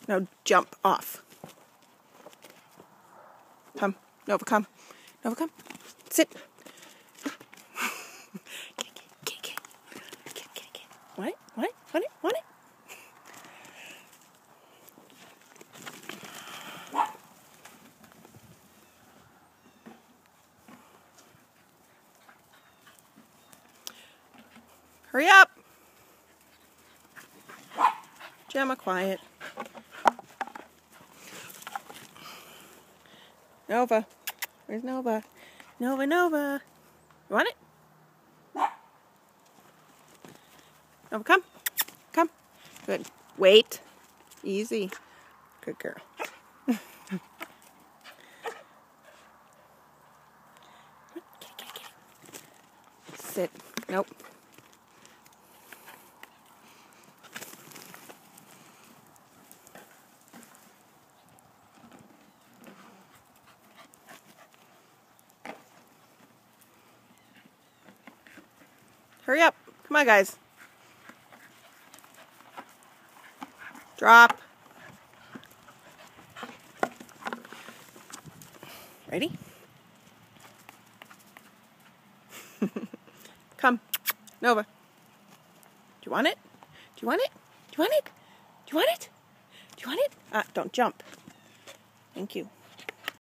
Now jump off. Come. Nova, come. Nova, come. Sit. Get. Want it? Want it? Want it? Want it? Hurry up. Gemma, quiet. Nova. Where's Nova? Nova. You want it? Nova, come. Come. Good. Wait. Easy. Good girl. Get. Sit. Nope. Hurry up. Come on, guys. Drop. Ready? Come. Nova. Do you want it? Do you want it? Do you want it? Do you want it? Do you want it? Don't jump. Thank you.